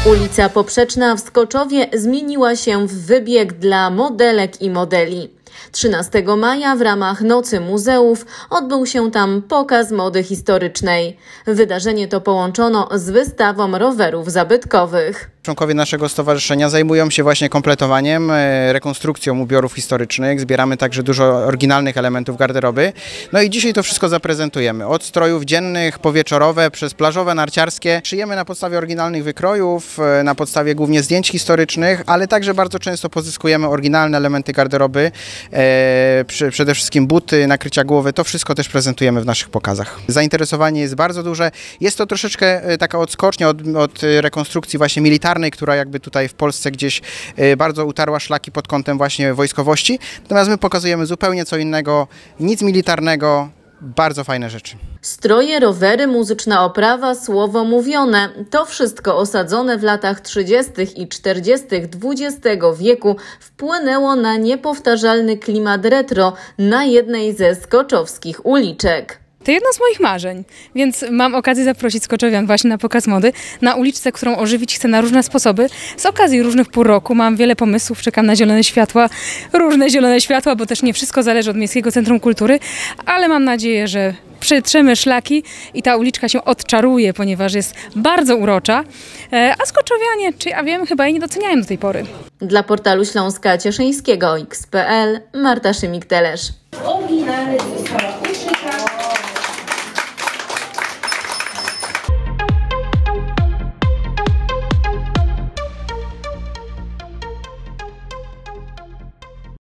Ulica Poprzeczna w Skoczowie zmieniła się w wybieg dla modelek i modeli. 13 maja w ramach Nocy Muzeów odbył się tam pokaz mody historycznej. Wydarzenie to połączono z wystawą rowerów zabytkowych. Członkowie naszego stowarzyszenia zajmują się właśnie kompletowaniem, rekonstrukcją ubiorów historycznych. Zbieramy także dużo oryginalnych elementów garderoby. No i dzisiaj to wszystko zaprezentujemy. Od strojów dziennych, powieczorowe, przez plażowe, narciarskie. Szyjemy na podstawie oryginalnych wykrojów, na podstawie głównie zdjęć historycznych, ale także bardzo często pozyskujemy oryginalne elementy garderoby, przede wszystkim buty, nakrycia głowy. To wszystko też prezentujemy w naszych pokazach. Zainteresowanie jest bardzo duże. Jest to troszeczkę taka odskocznia od rekonstrukcji właśnie militarnej, która jakby tutaj w Polsce gdzieś bardzo utarła szlaki pod kątem właśnie wojskowości. Natomiast my pokazujemy zupełnie co innego, nic militarnego, bardzo fajne rzeczy. Stroje, rowery, muzyczna oprawa, słowo mówione. To wszystko osadzone w latach 30. i 40. XX wieku wpłynęło na niepowtarzalny klimat retro na jednej ze skoczowskich uliczek. To jedno z moich marzeń, więc mam okazję zaprosić skoczowian właśnie na pokaz mody, na uliczce, którą ożywić chcę na różne sposoby. Z okazji różnych pór roku mam wiele pomysłów, czekam na zielone światła, różne zielone światła, bo też nie wszystko zależy od Miejskiego Centrum Kultury, ale mam nadzieję, że przetrzemy szlaki i ta uliczka się odczaruje, ponieważ jest bardzo urocza, a skoczowianie, czy ja wiem, chyba jej nie doceniają do tej pory. Dla portalu Śląska Cieszyńskiego XPL Marta Szymik-Telesz.